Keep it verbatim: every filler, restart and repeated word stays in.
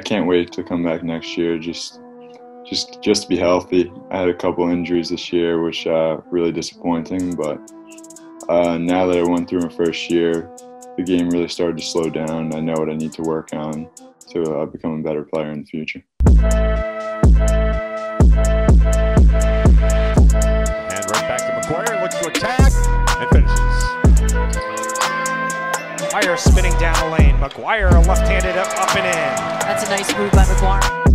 can't wait to come back next year. Just, just, just to be healthy. I had a couple injuries this year, which uh, really disappointing. But uh, now that I went through my first year, the game really started to slow down. I know what I need to work on to uh, become a better player in the future. And right back to McGuire, looks to attack and finishes. McGuire spinning down the lane. McGuire left-handed up, up and in. That's a nice move by McGuire.